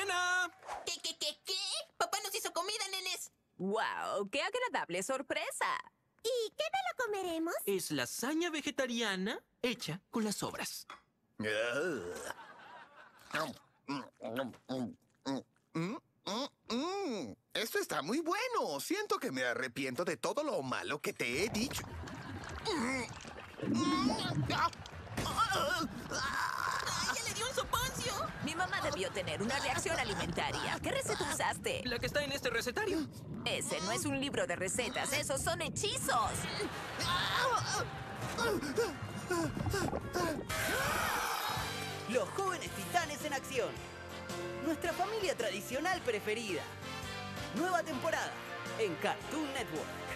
¡Cena! ¿Qué? Papá nos hizo comida, nenes. ¡Wow! ¡Qué agradable sorpresa! ¿Y qué me lo comeremos? Es lasaña vegetariana hecha con las sobras. Esto está muy bueno. Siento que me arrepiento de todo lo malo que te he dicho. ¡Ya le dio un soponcio! Mi mamá debió tener una reacción alimentaria. ¿Qué receta usaste? La que está en este recetario. Ese no es un libro de recetas, esos son hechizos. Los jóvenes titanes en acción. Nuestra familia tradicional preferida. Nueva temporada en Cartoon Network.